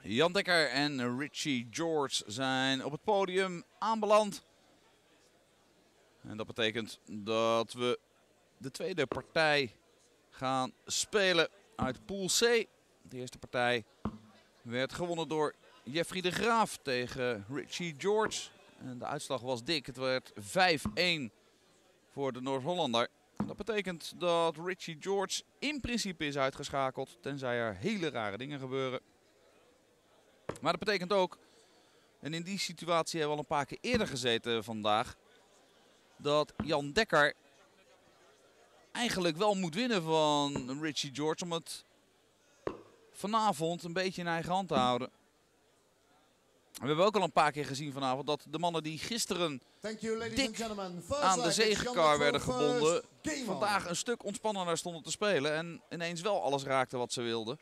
Jan Dekker en Richie George zijn op het podium aanbeland. En dat betekent dat we de tweede partij gaan spelen uit Pool C. De eerste partij werd gewonnen door Jeffrey de Graaf tegen Richie George. En de uitslag was dik. Het werd 5-1 voor de Noord-Hollander. Dat betekent dat Richie George in principe is uitgeschakeld, tenzij er hele rare dingen gebeuren. Maar dat betekent ook, en in die situatie hebben we al een paar keer eerder gezeten vandaag, dat Jan Dekker eigenlijk wel moet winnen van Richie George om het vanavond een beetje in eigen hand te houden. We hebben ook al een paar keer gezien vanavond dat de mannen die gisteren dik aan de zegenkar werden gebonden, vandaag een stuk ontspannender stonden te spelen en ineens wel alles raakten wat ze wilden.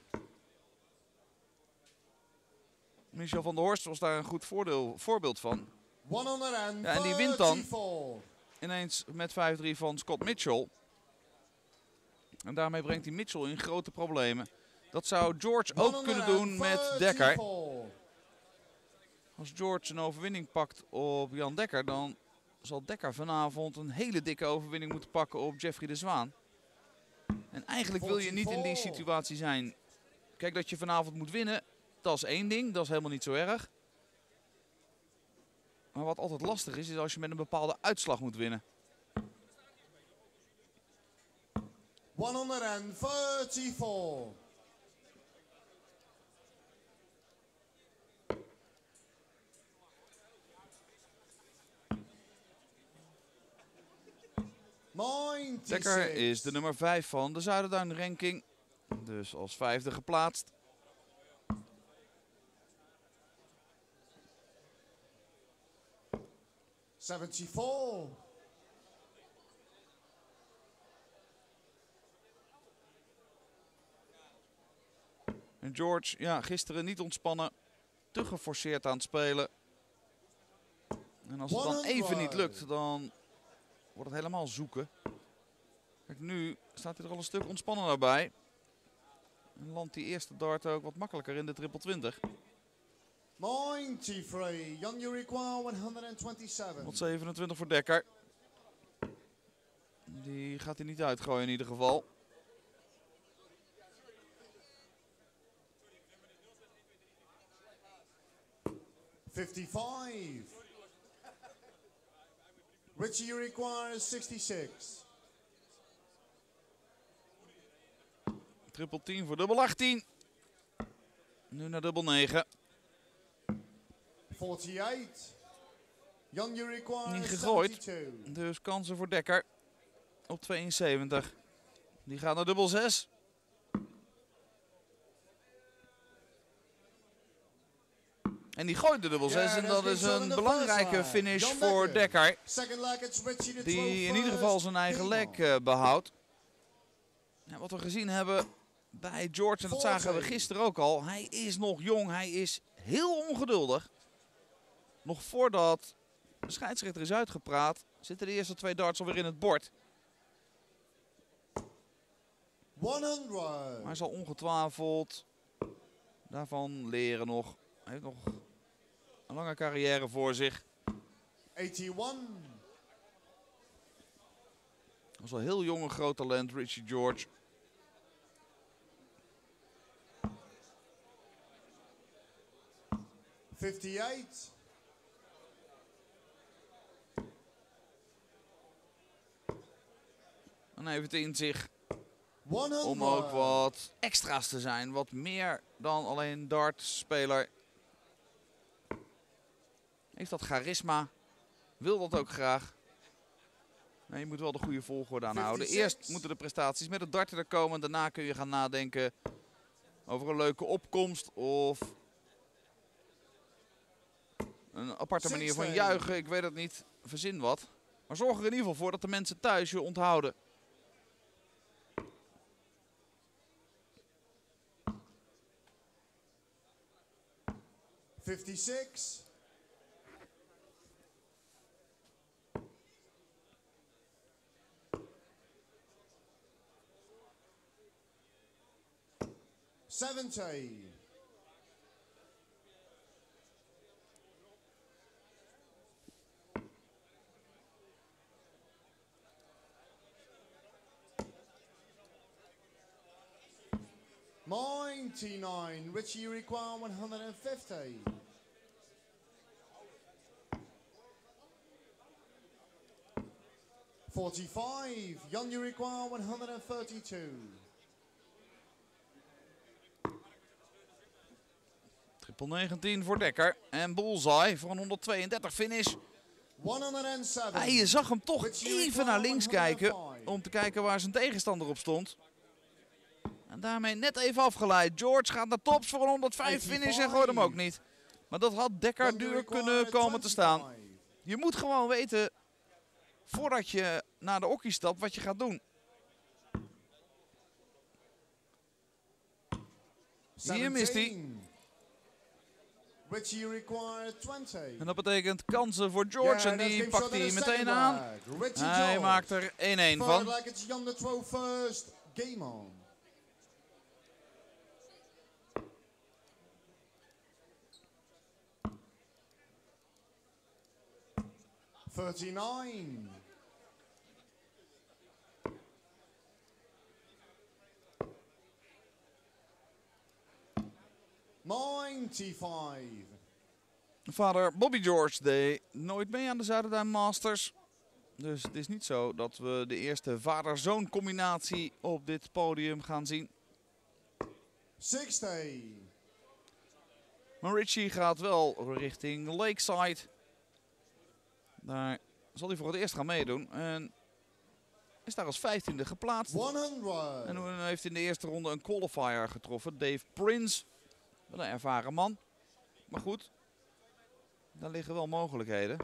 Michel van der Horst was daar een goed voorbeeld van. Ja, en die wint dan ineens met 5-3 van Scott Mitchell. En daarmee brengt hij Mitchell in grote problemen. Dat zou George ook kunnen doen met Dekker. Als George een overwinning pakt op Jan Dekker, dan zal Dekker vanavond een hele dikke overwinning moeten pakken op Jeffrey de Zwaan. En eigenlijk wil je niet in die situatie zijn. Kijk, dat je vanavond moet winnen, dat is één ding, dat is helemaal niet zo erg. Maar wat altijd lastig is als je met een bepaalde uitslag moet winnen. 134. Dekker is de nummer 5 van de Zuiderduin ranking. Dus als 5e geplaatst. En George, ja, gisteren niet ontspannen. Te geforceerd aan het spelen. En als het dan even niet lukt, dan wordt het helemaal zoeken. Kijk, nu staat hij er al een stuk ontspannender bij. En landt die eerste dart ook wat makkelijker in de triple 20. 93, Jan Uriqua 127. Wat 27 voor Dekker. Die gaat hij niet uitgooien in ieder geval. Richie Uriqua 66. Triple 10 voor dubbel 18. Nu naar dubbel 9. 48. Jan Uriqua niet gegooid. 72. Dus kansen voor Dekker op 72. Die gaat naar dubbel 6. En die gooit de dubbel 6 en dat is een belangrijke finish voor Dekker. Die in ieder geval zijn eigen leg behoudt. Ja, wat we gezien hebben bij George, en dat zagen we gisteren ook al. Hij is nog jong, hij is heel ongeduldig. Nog voordat de scheidsrechter is uitgepraat, zitten de eerste 2 darts alweer in het bord. 100. Maar hij zal ongetwijfeld daarvan leren nog. Hij heeft nog een lange carrière voor zich. 81. Dat was wel heel jong, een groot talent, Richie George. En hij heeft het in zich om ook wat extra's te zijn. Wat meer dan alleen dartspeler. Heeft dat charisma. Wil dat ook graag. Maar je moet wel de goede volgorde aanhouden. Eerst moeten de prestaties met het darten er komen. Daarna kun je gaan nadenken over een leuke opkomst. Of een aparte manier van juichen. Ik weet het niet. Verzin wat. Maar zorg er in ieder geval voor dat de mensen thuis je onthouden. 99. Richie, you require 150. $45. Jan, you require 132. Triple 19 voor Dekker. En Bullseye voor een 132 finish. 107. Je zag hem toch Richie, you even naar require links kijken 105. om te kijken waar zijn tegenstander op stond. En daarmee net even afgeleid. George gaat naar tops voor een 105 finish en gooit hem ook niet. Maar dat had Dekker Jan, you duur require kunnen komen te staan. 25. Je moet gewoon weten, voordat je naar de okkie stapt, wat je gaat doen. Hier mist hij. 17. Richie, you require 20. En dat betekent kansen voor George en die pakt hij meteen aan. Hij maakt er 1-1 van. Like it's Jan the 12 first. Game on. $39. $95. Vader Bobby George deed nooit mee aan de Zuiderduin Masters. Dus het is niet zo dat we de eerste vader-zoon combinatie op dit podium gaan zien. 60. Maar Richie gaat wel richting Lakeside. Daar zal hij voor het eerst gaan meedoen. En is daar als 15e geplaatst. 100. En hij heeft in de eerste ronde een qualifier getroffen. Dave Prince. Wel een ervaren man. Maar goed, daar liggen wel mogelijkheden.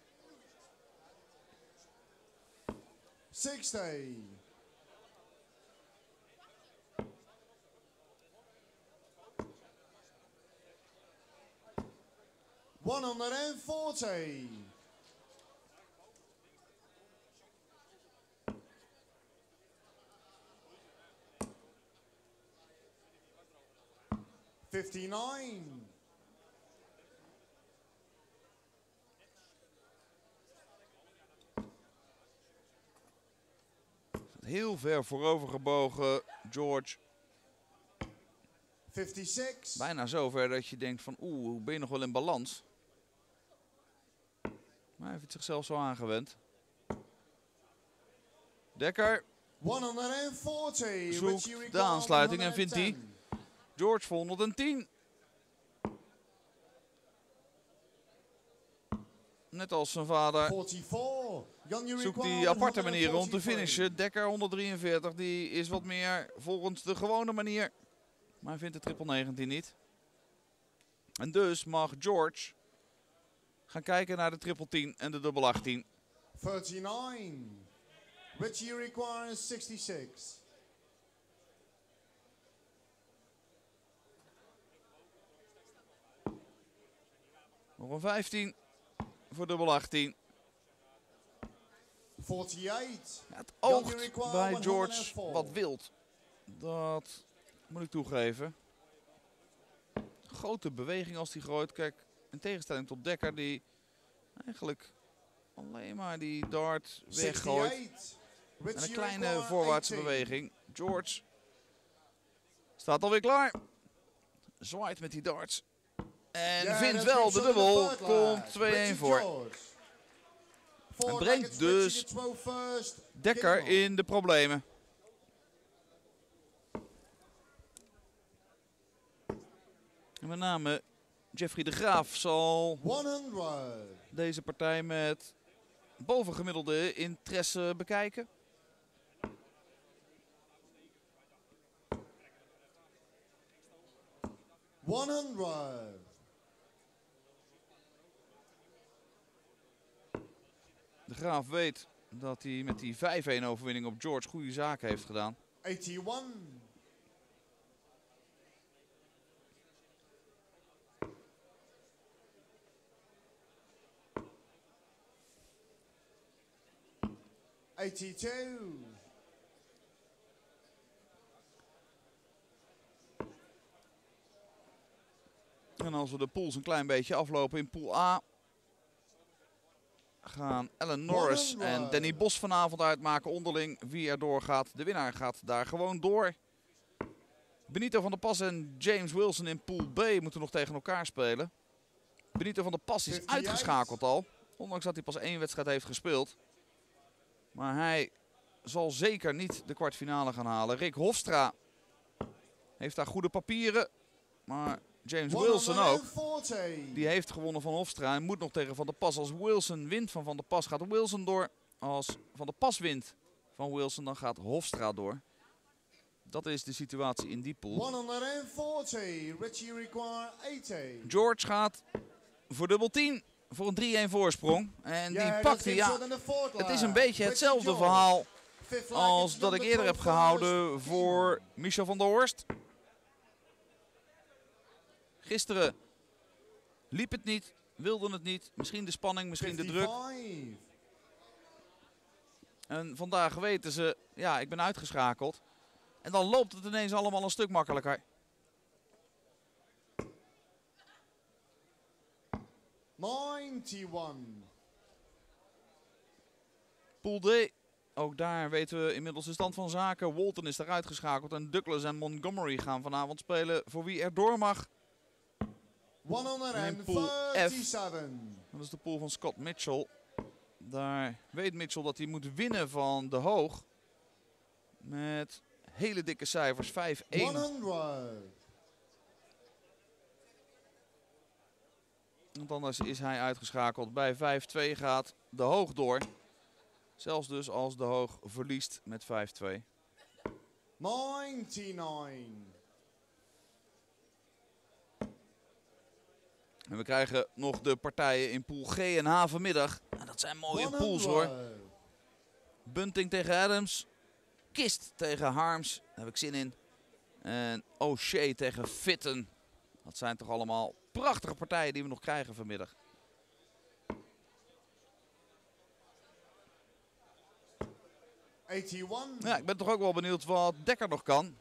60. $140. $59. Heel ver voorover gebogen, George. 56. Bijna zover dat je denkt van hoe ben je nog wel in balans? Maar hij heeft het zichzelf zo aangewend. Dekker 140. zoekt Richie, you de require aansluiting en vindt 110. George voor 110. Net als zijn vader 44. Jan, you zoekt require hij aparte manieren om te 143. finishen. Dekker 143, die is wat meer volgens de gewone manier. Maar hij vindt de triple 19 niet. En dus mag George gaan kijken naar de triple 10 en de dubbel 18. 39. Richie, you require 66. Nog een 15 voor dubbel 18. 48. Ja, het oogt bij George wat wild. Dat moet ik toegeven. Grote beweging als hij gooit. Kijk, in tegenstelling tot Dekker die eigenlijk alleen maar die dart weggooit. 68. En Richie, een you kleine require voorwaartse 18. beweging. George staat alweer klaar. Zwaait met die darts. En Yeah, vindt that's wel been de shown in the dubbel. third Komt leg. 2-1 Richie voor. George. En Forward brengt leg, it's dus Richie the 12 first. Dekker Game on. in de problemen. En met name Jeffrey de Graaf zal 100. deze partij met bovengemiddelde interesse bekijken. De Graaf weet dat hij met die 5-1 overwinning op George goede zaken heeft gedaan. 81. $82. En als we de pools een klein beetje aflopen in pool A, gaan Alan Norris en Danny Bos vanavond uitmaken onderling wie er doorgaat. De winnaar gaat daar gewoon door. Benito van der Pas en James Wilson in Pool B moeten nog tegen elkaar spelen. Benito van der Pas is 58. uitgeschakeld al. Ondanks dat hij pas 1 wedstrijd heeft gespeeld. Maar hij zal zeker niet de kwartfinale gaan halen. Rick Hofstra heeft daar goede papieren. Maar James Wilson ook. 140. Die heeft gewonnen van Hofstra en moet nog tegen Van der Pas. Als Wilson wint van Van der Pas gaat Wilson door. Als Van der Pas wint van Wilson dan gaat Hofstra door. Dat is de situatie in die pool. 140. Richie require 80. George gaat voor dubbel 10. Voor een 3-1 voorsprong. En die pakt hij. Ja, het is een beetje hetzelfde verhaal als dat ik eerder heb gehouden voor Michel van der Horst. Gisteren liep het niet, wilde het niet. Misschien de spanning, misschien de druk. 55. En vandaag weten ze, ja, ik ben uitgeschakeld. En dan loopt het ineens allemaal een stuk makkelijker. Pool D. Ook daar weten we inmiddels de stand van zaken. Walton is eruit geschakeld en Douglas en Montgomery gaan vanavond spelen voor wie er door mag. In pool F. 137. Dat is de pool van Scott Mitchell. Daar weet Mitchell dat hij moet winnen van De Hoog. Met hele dikke cijfers. 5-1. 100. Want anders is hij uitgeschakeld. Bij 5-2 gaat De Hoog door. Zelfs dus als De Hoog verliest met 5-2. 99. En we krijgen nog de partijen in pool G en H vanmiddag. En dat zijn mooie pools hoor. Bunting tegen Adams. Kist tegen Harms. Daar heb ik zin in. En O'Shea tegen Fitton. Dat zijn toch allemaal prachtige partijen die we nog krijgen vanmiddag. Ja, ik ben toch ook wel benieuwd wat Dekker nog kan.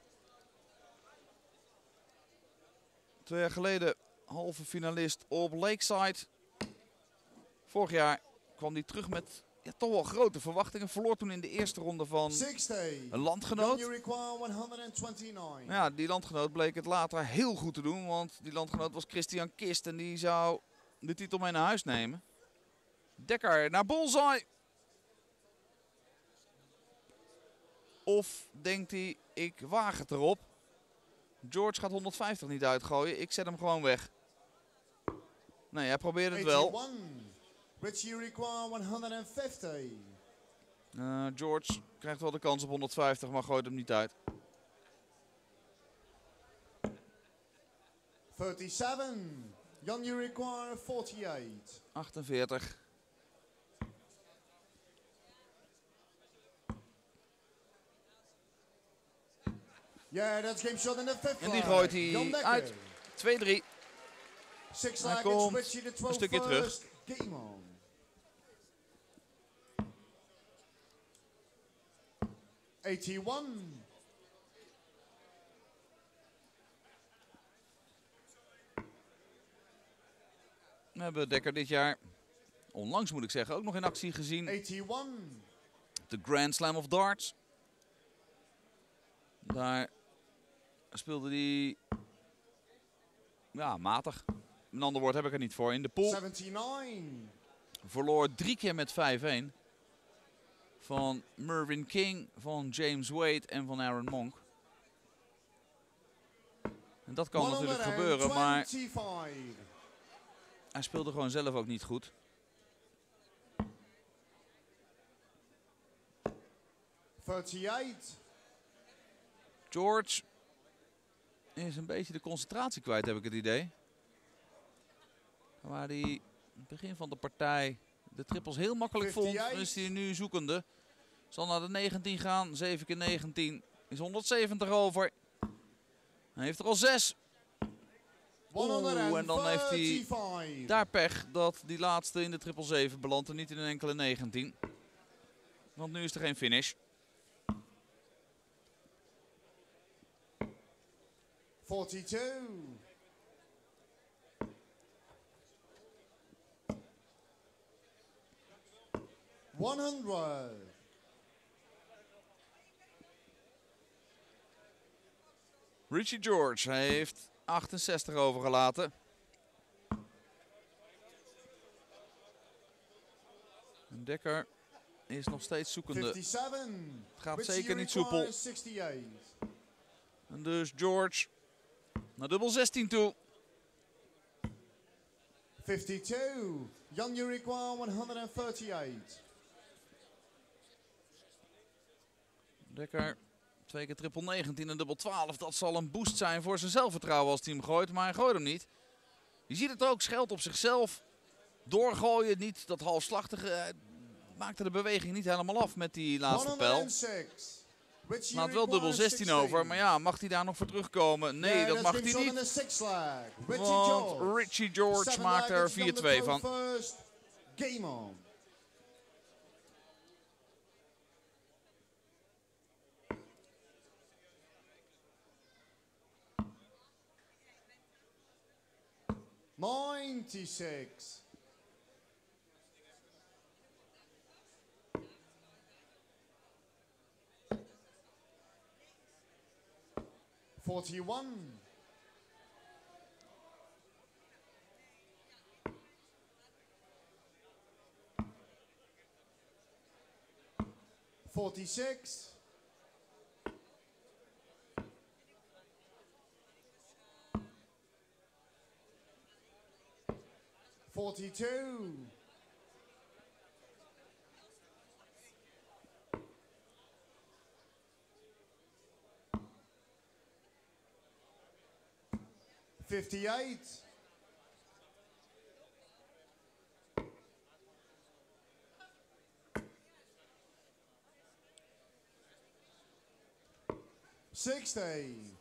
2 jaar geleden halve finalist op Lakeside. Vorig jaar kwam hij terug met toch wel grote verwachtingen. Verloor toen in de eerste ronde van 60. een landgenoot. 129. Ja, die landgenoot bleek het later heel goed te doen. Want die landgenoot was Christian Kist en die zou de titel mee naar huis nemen. Dekker naar Bullseye. Of denkt hij, ik waag het erop. George gaat 150 niet uitgooien. Ik zet hem gewoon weg. Nee, hij probeert het wel. 81. Richie require 150. George krijgt wel de kans op 150, maar gooit hem niet uit. 37. Jan, you require 48. 48. Yeah, that's game shot in the fifth. En die gooit hij uit. 2-3. Six Hij like komt Richie the 12 een stukje terug. Game on. We hebben Dekker dit jaar, onlangs moet ik zeggen, ook nog in actie gezien. 81. De Grand Slam of Darts. Daar speelde hij matig. Een ander woord heb ik er niet voor. In de pool 79. verloor 3 keer met 5-1. Van Mervyn King, van James Wade en van Aaron Monk. En dat kan natuurlijk gebeuren, maar 125. hij speelde gewoon zelf ook niet goed. 38. George is een beetje de concentratie kwijt, heb ik het idee. Waar hij in het begin van de partij de trippels heel makkelijk vond, 58. is hij nu zoekende. Zal naar de 19 gaan. 7 keer 19 is 170 over. Hij heeft er al 6. En dan heeft hij daar pech dat die laatste in de 777 belandt en niet in een enkele 19. Want nu is er geen finish. 42. 100. Richie George heeft 68 overgelaten. Dekker is nog steeds zoekende. 57. Het gaat Richie zeker niet soepel. requires 68. En dus George naar dubbel 16 toe. 52. Jan, you require 138. Dekker, 2 keer triple 19 en dubbel 12. Dat zal een boost zijn voor zijn zelfvertrouwen als hij hem gooit. Maar hij gooit hem niet. Je ziet het ook, scheldt op zichzelf. Doorgooien, niet dat halfslachtige. Maakte de beweging niet helemaal af met die laatste pijl. 106. Richie Laat wel dubbel 16 over. Maar ja, mag hij daar nog voor terugkomen? Nee, Yeah, dat that's mag been hij shot in niet. the sixth leg. Richie Want George. Richie George Seven maakt leg, er it's Jan de 4-2 van. first. Game on. $96. 41. 46. 42. 58. 60.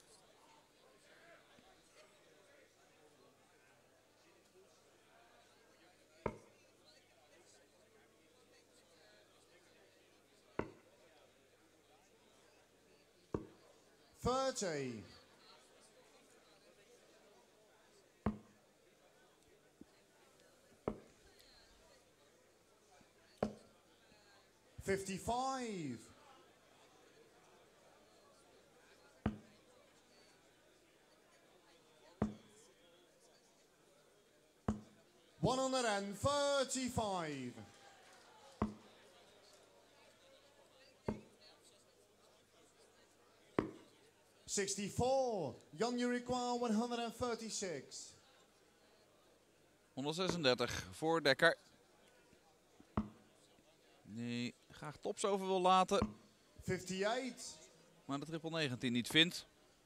30. 55. 135. 64. Jan, you require 136. 136 voor Dekker. Die graag tops over wil laten. 58. Maar de triple 19 niet vindt.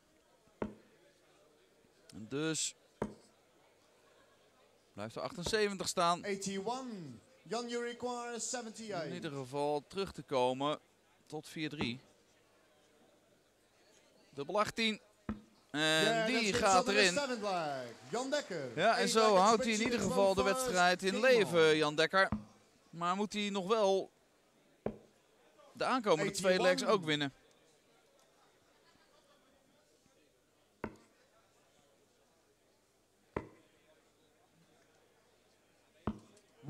En dus blijft er 78 staan. 81. Jan, you require In 78. ieder geval terug te komen tot 4-3. Dubbel 18. En Yeah, die that's gaat been shot in erin. the seventh leg. Jan Dekker. Ja, en 8 zo leg, houdt hij in Richie ieder George geval de first. wedstrijd in Game leven, on. Jan Dekker. Maar moet hij nog wel de aankomende 2 legs ook winnen. $137.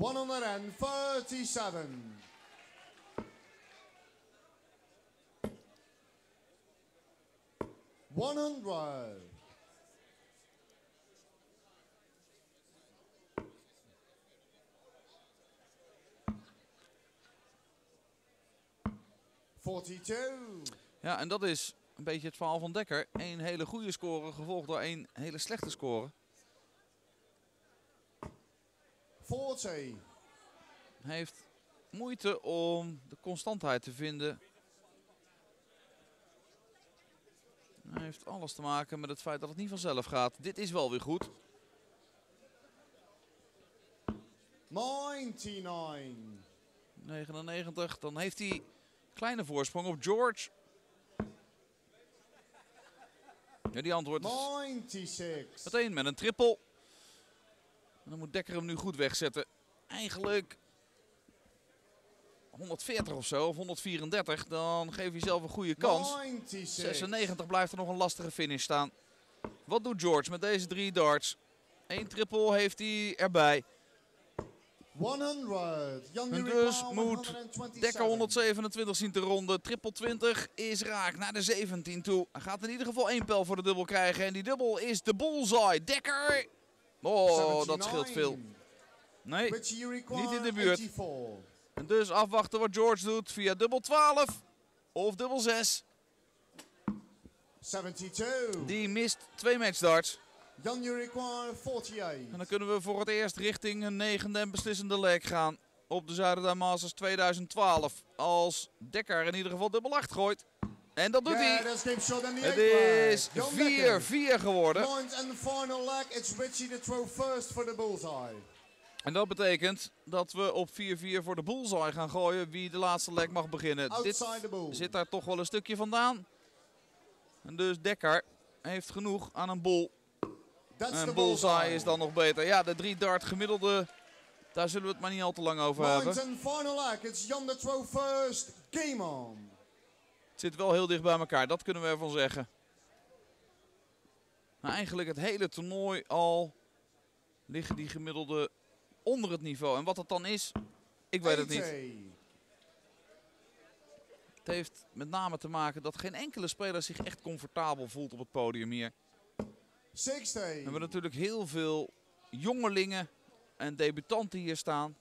100. 42. Ja, en dat is een beetje het verhaal van Dekker. 1 hele goede score, gevolgd door 1 hele slechte score. 40. Hij heeft moeite om de constantheid te vinden. Hij heeft alles te maken met het feit dat het niet vanzelf gaat. Dit is wel weer goed. 99. 99, dan heeft hij kleine voorsprong op George. Ja, die antwoordt 96. meteen met een triple. En dan moet Dekker hem nu goed wegzetten. Eigenlijk 140 of zo, of 134. Dan geef je zelf een goede kans. 96. 96 blijft er nog een lastige finish staan. Wat doet George met deze 3 darts? 1 triple heeft hij erbij. 100. Jan En Yuri dus Kwan, moet 127. Dekker 127 zien te ronden. Triple 20 is raak naar de 17 toe. Hij gaat in ieder geval 1 pijl voor de dubbel krijgen. En die dubbel is de bullseye. Dekker! Oh, dat scheelt veel. Nee, Richie Yuri Kwan, niet in de buurt. 84. En dus afwachten wat George doet via dubbel 12 of dubbel 6. 72. Die mist 2 matchdarts. Jan Yuri Kwan, 48. En dan kunnen we voor het eerst richting een 9e en beslissende leg gaan op de Zuiderduin Masters 2012. Als Dekker in ieder geval dubbel 8 gooit. En dat doet hij. that's game shot in the Het eighth is leg. Jan Dekker. 4-4 geworden. Ninth and final leg. It's Richie to throw first for the bullseye. En dat betekent dat we op 4-4 voor de bullseye gaan gooien. Wie de laatste leg mag beginnen. Dit Outside the bull. zit daar toch wel een stukje vandaan. En dus Dekker heeft genoeg aan een bull. That's the En bullseye is dan nog beter. Ja, de 3 dart gemiddelde, daar zullen we het maar niet al te lang over hebben. Ninth and final leg. It's Jan to throw first. Game on. Het zit wel heel dicht bij elkaar, dat kunnen we ervan zeggen. Maar eigenlijk het hele toernooi al liggen die gemiddelde onder het niveau. En wat het dan is, ik weet het niet. 80. Het heeft met name te maken dat geen enkele speler zich echt comfortabel voelt op het podium hier. 60. We hebben natuurlijk heel veel jongelingen en debutanten hier staan.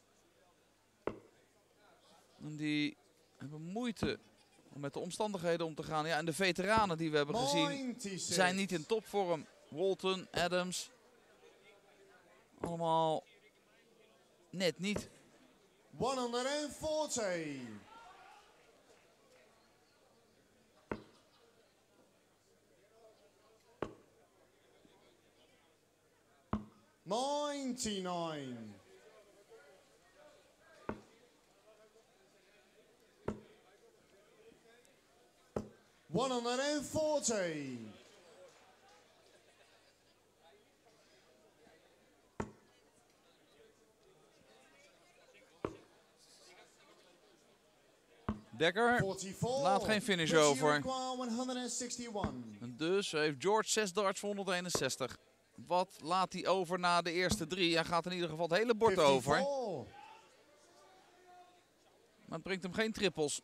En die hebben moeite om met de omstandigheden om te gaan. Ja, en de veteranen die we hebben gezien 96. zijn niet in topvorm. Walton, Adams, allemaal net niet. 140. $99. $140. Dekker 44. laat geen finish Richie over. Yuri Kwan, 161. En dus heeft George 6 darts voor 161. Wat laat hij over na de eerste 3? Hij gaat in ieder geval het hele bord over. 54. Maar het brengt hem geen trippels.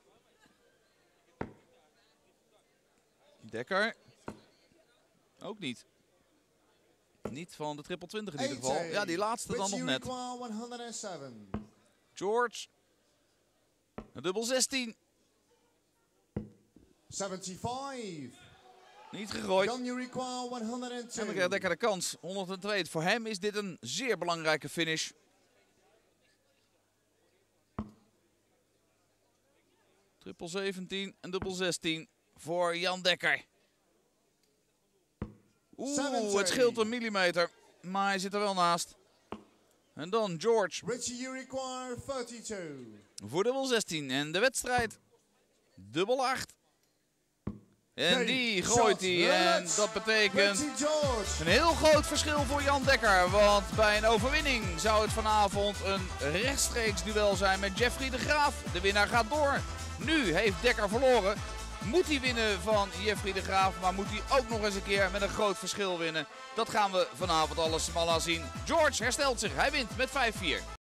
Dekker. Ook niet. Niet van de triple 20 in ieder geval. 80. Ja, die laatste dan nog Richie net. Yuri Kwan, 107. George. Een dubbel 16. 75. Niet gegooid. Jan Yuri Kwan, En dan 102. krijgt Dekker de kans. 102. Voor hem is dit een zeer belangrijke finish. Triple 17 en dubbel 16 voor Jan Dekker. Oeh, 70. het scheelt een millimeter. Maar hij zit er wel naast. En dan George Richie Yuri Kwan, 32. voor dubbel 16. En de wedstrijd dubbel 8. En die gooit hij. En dat betekent Richie George. een heel groot verschil voor Jan Dekker. Want bij een overwinning zou het vanavond een rechtstreeks duel zijn met Jeffrey de Graaf. De winnaar gaat door. Nu heeft Dekker verloren. Moet hij winnen van Jeffrey de Graaf. Maar moet hij ook nog eens een keer met een groot verschil winnen. Dat gaan we vanavond allemaal zien. George herstelt zich. Hij wint met 5-4.